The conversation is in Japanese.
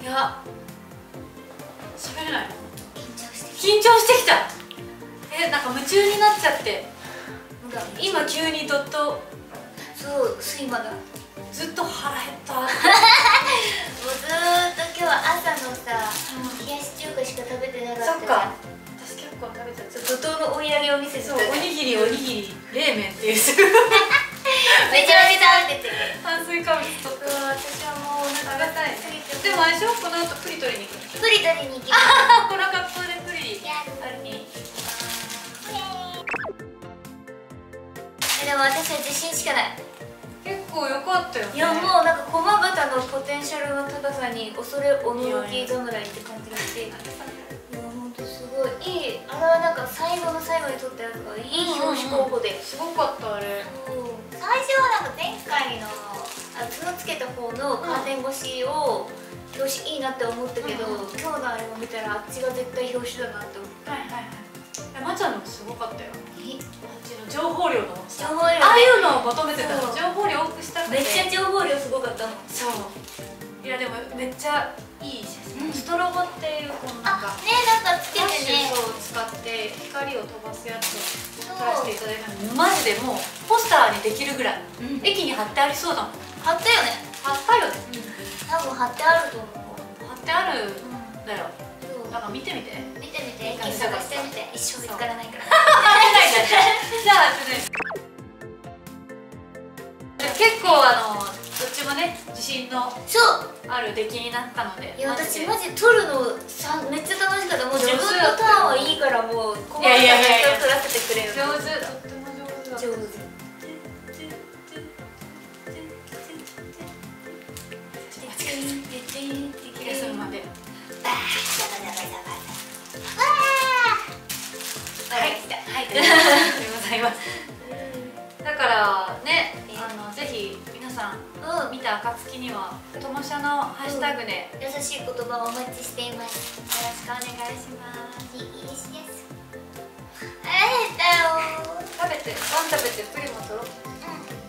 いや喋れないの。 緊張してきた。なんか夢中になっちゃって、今急にドッと、 そう睡魔だ。 ずっと腹減った。 もうずーっと今日は朝のさ、冷やし中華しか食べてなかった。 そっか、私結構食べちゃった。 怒涛の追い上げを見せてた。 そう、おにぎり冷麺っていうめちゃめちゃ食べてて炭水化物とか。 私はもうお腹が食べたい。でもあれでしょ、この後プリ取りに行く。 プリ取りに行きます。 この格好でプリやる。 あれに。 でも私は自信しかない。 結構良かったよね。 いやもうなんか駒形のポテンシャルの高さに恐れおののき侍って感じがして、いやほんとすごいいい。あれはなんか最後の最後に撮ったやつがいい表紙候補で、 すごかったあれ。 最初はなんか前回の角つけた方のカーテン越しを表紙いいなって思ったけど、今日のあれを見たらあっちが絶対表紙だなって思って。 はいはいはい。まちゃんのもすごかったよ。あっちの情報量の情報量、 ああいうのを求めてたの。情報量多くしたくて。 めっちゃ情報量すごかったもん。 そう。いやでもめっちゃいい写真。ストロボっていうこのなんかなんかつけてね、 を使って光を飛ばすやつを撮らせていただいたので、マジでもうポスターにできるぐらい。駅に貼ってありそうだもん。 貼ったよね。 貼ったよね。 多分貼ってあると思う。 貼ってあるんだよ。なんか見てみて。 見てみて、駅探してみて。一生見つからないから。 じゃあ結構どっちもね自信のある出来になったので。 いや私マジ撮るのめっちゃ楽しかった。もう自分のターンはいいからもう細かいやつを撮らせてくれよ。 上手、とっても上手。 上手。 気がするまで。はい、はい、ありがとうございます。だからね、ぜひ皆さん見た暁にはともしゃのハッシュタグで優しい言葉をお待ちしています。 よろしくお願いします。 いいです。あれだよ。 食べて、ワン食べてプリも取ろう。